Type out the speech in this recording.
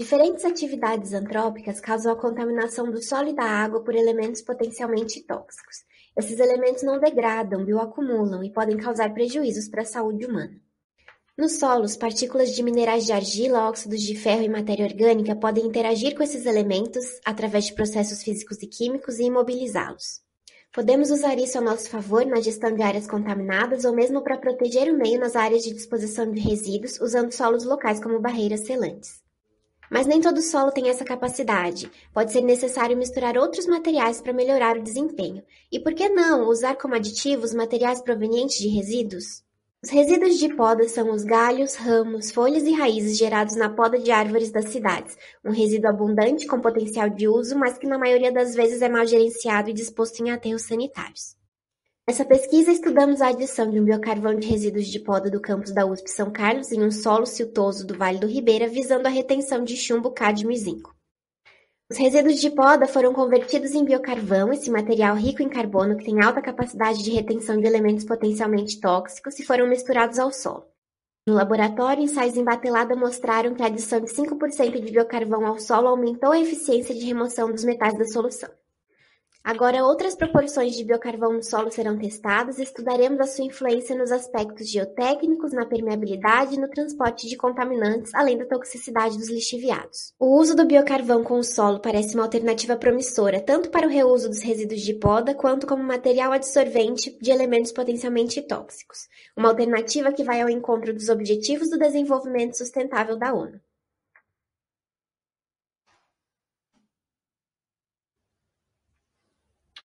Diferentes atividades antrópicas causam a contaminação do solo e da água por elementos potencialmente tóxicos. Esses elementos não degradam, bioacumulam e podem causar prejuízos para a saúde humana. Nos solos, partículas de minerais de argila, óxidos de ferro e matéria orgânica podem interagir com esses elementos através de processos físicos e químicos e imobilizá-los. Podemos usar isso a nosso favor na gestão de áreas contaminadas ou mesmo para proteger o meio nas áreas de disposição de resíduos, usando solos locais como barreiras selantes. Mas nem todo solo tem essa capacidade. Pode ser necessário misturar outros materiais para melhorar o desempenho. E por que não usar como aditivos materiais provenientes de resíduos? Os resíduos de poda são os galhos, ramos, folhas e raízes gerados na poda de árvores das cidades, um resíduo abundante com potencial de uso, mas que na maioria das vezes é mal gerenciado e disposto em aterros sanitários. Nessa pesquisa, estudamos a adição de um biocarvão de resíduos de poda do campus da USP São Carlos em um solo siltoso do Vale do Ribeira, visando a retenção de chumbo, cádmio e zinco. Os resíduos de poda foram convertidos em biocarvão, esse material rico em carbono que tem alta capacidade de retenção de elementos potencialmente tóxicos, e foram misturados ao solo. No laboratório, ensaios em batelada mostraram que a adição de 5% de biocarvão ao solo aumentou a eficiência de remoção dos metais da solução. Agora, outras proporções de biocarvão no solo serão testadas e estudaremos a sua influência nos aspectos geotécnicos, na permeabilidade e no transporte de contaminantes, além da toxicidade dos lixiviados. O uso do biocarvão com o solo parece uma alternativa promissora, tanto para o reuso dos resíduos de poda, quanto como material adsorvente de elementos potencialmente tóxicos. Uma alternativa que vai ao encontro dos objetivos do desenvolvimento sustentável da ONU.